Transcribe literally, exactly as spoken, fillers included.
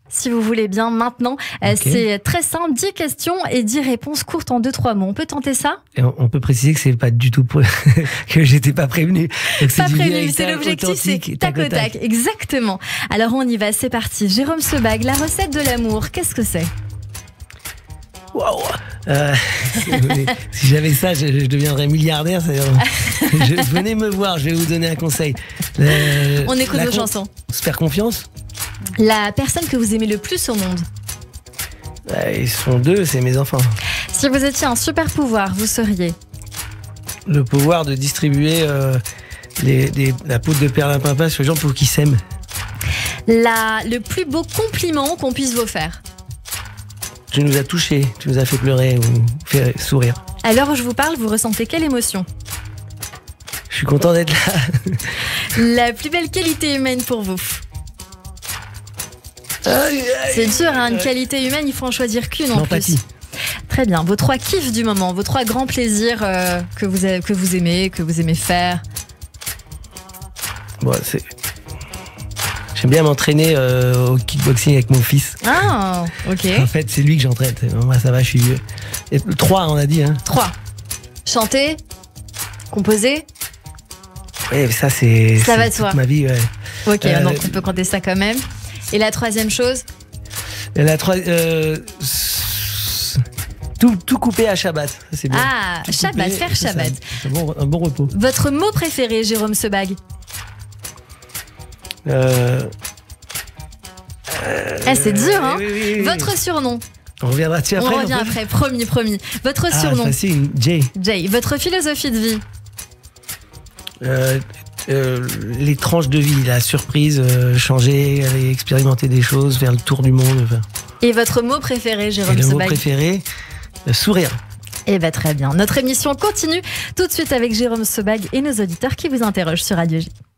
si vous voulez bien, maintenant. Euh, Ok. C'est très simple, dix questions et dix réponses courtes en deux trois mots. On peut tenter ça? Et on, on peut préciser que c'est pas du tout pour... que j'étais pas prévenu. Donc c'est Pas du prévu, véritable c'est l'objectif, c'est authentique, tac au tac. Exactement. Alors on y va, c'est parti. Jérôme Sebag, la recette de l'amour, qu'est-ce que c'est? Waouh. Euh, si j'avais ça, je, je deviendrais milliardaire. Je, venez me voir, je vais vous donner un conseil. Le- On écoute la vos con- chansons. Se faire confiance. La personne que vous aimez le plus au monde. Ouais, ils sont deux, c'est mes enfants. Si vous étiez un super pouvoir, vous seriez? Le pouvoir de distribuer euh, les, des- la poudre de perlimpinpin sur les gens pour qu'ils s'aiment. La, le plus beau compliment qu'on puisse vous faire. Tu nous as touchés, tu nous as fait pleurer ou fait sourire. À l'heure où je vous parle, vous ressentez quelle émotion? Je suis content d'être là. La plus belle qualité humaine pour vous? C'est dur, hein, une qualité humaine, il faut en choisir qu'une en plus. L'empathie. Très bien. Vos trois kiffs du moment, vos trois grands plaisirs euh, que, vous, avez- que vous aimez, que vous aimez faire. Bon, c'est... J'aime bien m'entraîner euh, au kickboxing avec mon fils. Ah, ok. En fait, c'est lui que j'entraîne. Moi, ça va, je suis vieux. Et trois, on a dit. Hein. Trois. Chanter, composer. Ouais, mais ça, c'est. Ça c'est va de toute soi. ma vie, ouais. Ok, Euh, donc on peut compter ça quand même. Et la troisième chose? Et la trois. Euh, s- tout, tout coupé à Shabbat. Ça, c'est bien. Ah, Tout Shabbat, coupé, faire c'est ça. Shabbat. C'est un bon, un bon repos. Votre mot préféré, Jérôme Sebag? Euh, Eh, c'est dur, hein? oui, oui, oui, oui. Votre surnom? On reviendra dessus après. On revient non, peut- après, promis, promis. Votre Ah, surnom? facile, Jay. Jay. Votre philosophie de vie? Euh, euh, les tranches de vie, la surprise, euh, changer, aller expérimenter des choses, faire le tour du monde. Enfin. Et votre mot préféré, Et Jérôme le mot Sebag? préféré, euh, sourire. Eh bien, très bien. Notre émission continue tout de suite avec Jérôme Sebag et nos auditeurs qui vous interrogent sur Radio J.